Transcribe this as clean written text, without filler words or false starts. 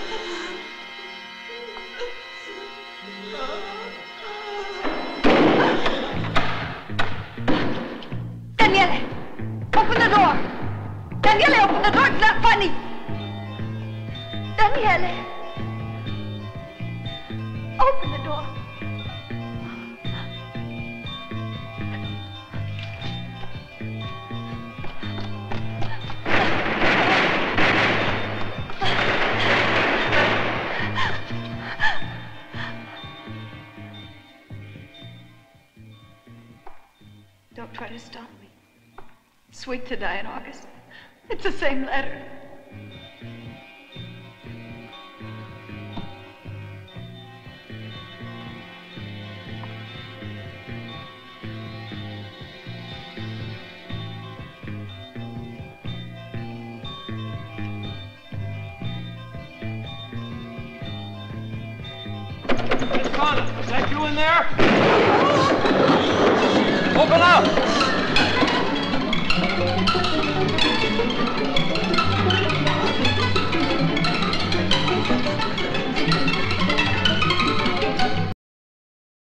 Daniele! Open the door! Daniele, open the door! It's not funny! Daniele! Open the door! Don't try to stop me. It's sweet to die in August. It's the same letter. Miss Sana, is that you in there? Open up!